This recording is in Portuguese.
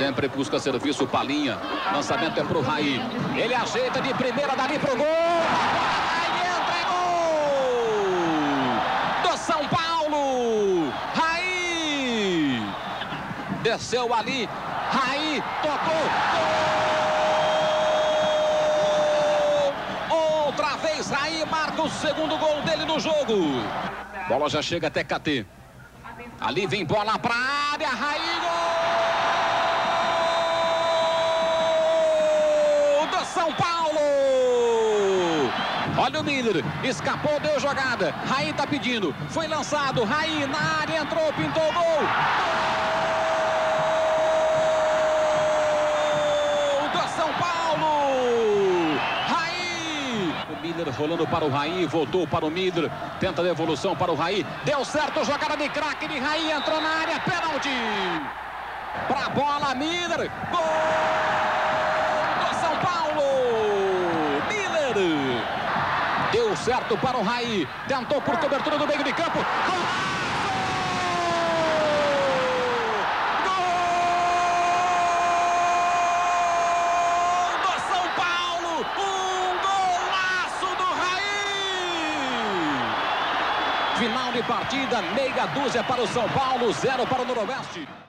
Sempre busca serviço, Palinha. Lançamento é pro Raí. Ele ajeita de primeira dali pro gol. Aí entra, gol do São Paulo. Raí desceu ali. Raí tocou. Gol! Outra vez Raí marca o segundo gol dele no jogo. Bola já chega até KT. Ali vem bola pra área. Raí, gol do São Paulo. Olha o Miller, escapou, deu jogada. Raí tá pedindo, foi lançado. Raí na área, entrou, pintou o gol. Miller rolando para o Raí, voltou para o Miller, tenta a devolução para o Raí, deu certo, jogada de craque de Raí, entrou na área, pênalti para a bola, Miller, gol do São Paulo. Miller deu certo para o Raí, tentou por cobertura do meio de campo, final de partida, meia dúzia para o São Paulo, 0 para o Noroeste.